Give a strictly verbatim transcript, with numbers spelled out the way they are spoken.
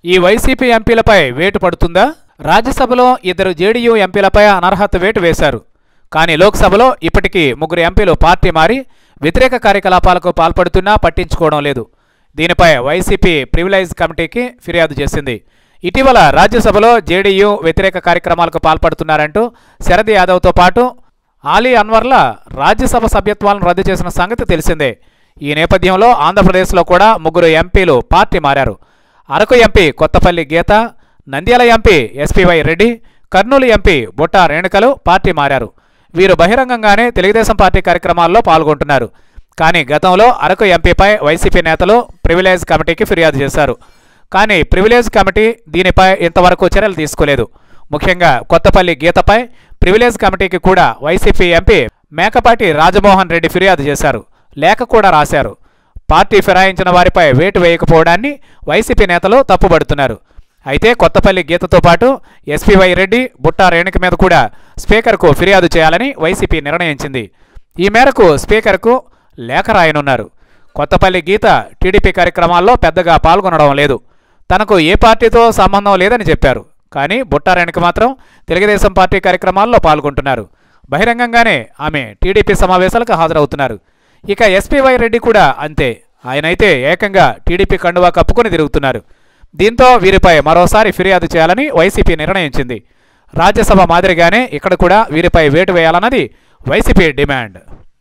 ఈ వైసీపీ ఎంపీలపై వేటు పడుతుందా? రాజ్యసభలో ఇద్దరు జేడీయూ ఎంపీలపై అనర్హత వేటు వేశారు. కానీ లోక్సభలో ఇప్పటికీ ముగ్గురు ఎంపీలు పార్టీ మారి వ్యతిరేక కార్యకలాపాలకు పాల్పడుతున్నా పట్టించుకోవడం లేదు. దీనిపై వైసీపీ ప్రివిలైజ్ కమిటీకి ఫిర్యాదు చేసింది. ఇటీవల రాజ్యసభలో జేడీయూ వ్యతిరేక కార్యక్రమాలకు పాల్పడుతున్నారంటూ శరద్ యాదవ్తో పాటు ఆలీ అన్వర్ల రాజ్యసభ సభ్యత్వాలను రద్దు చేసిన సంగతి తెలిసిందే. ఈ నేపథ్యంలో ఆంధ్రప్రదేశ్లో కూడా ముగ్గురు ఎంపీలు పార్టీ మారారు. Araku MP Kothapalli Geetha, Nandyal MP SPY Reddy, Kurnool MP Butta రేణుకలు పార్టీ మారారు. వీరు బహిరంగంగానే తెలుగుదేశం పార్టీ కార్యక్రమాల్లో పాల్గొంటున్నారు. కానీ గతంలో అరకు ఎంపీపై వైసీపీ నేతలు ప్రివిలేజ్ కమిటీకి ఫిర్యాదు చేశారు. కానీ ప్రివిలేజ్ కమిటీ దీనిపై ఇంతవరకు చర్యలు తీసుకోలేదు. ముఖ్యంగా కొత్తపల్లి గీతపై ప్రివిలేజ్ కమిటీకి కూడా వైసీపీ ఎంపీ మేకపాటి రాజమోహన్ రెడ్డి ఫిర్యాదు చేశారు. లేఖ కూడా రాశారు. పార్టీ ఫిరాయించిన వారిపై వేటు వేయకపోవడాన్ని వైసీపీ నేతలు తప్పుబడుతున్నారు. అయితే కొత్తపల్లి గీతతో పాటు ఎస్పీవై రెడ్డి, బుట్టా రేణుక మీద కూడా స్పీకర్కు ఫిర్యాదు చేయాలని వైసీపీ నిర్ణయించింది. ఈ మేరకు స్పీకర్కు లేఖ రాయనున్నారు. కొత్తపల్లి గీత టీడీపీ కార్యక్రమాల్లో పెద్దగా పాల్గొనడం లేదు. తనకు ఏ పార్టీతో సంబంధం లేదని చెప్పారు. కానీ బుట్టా రేణుక మాత్రం తెలుగుదేశం పార్టీ కార్యక్రమాల్లో పాల్గొంటున్నారు. బహిరంగంగానే ఆమె టీడీపీ సమావేశాలకు హాజరవుతున్నారు. ఇక ఎస్పీవై రెడ్డి కూడా అంతే. ఆయనైతే ఏకంగా టీడీపీ కండువా కప్పుకొని తిరుగుతున్నారు. దీంతో వీరిపై మరోసారి ఫిర్యాదు చేయాలని వైసీపీ నిర్ణయించింది. రాజ్యసభ మాదిరిగానే ఇక్కడ కూడా వీరిపై వేటు వేయాలన్నది వైసీపీ డిమాండ్.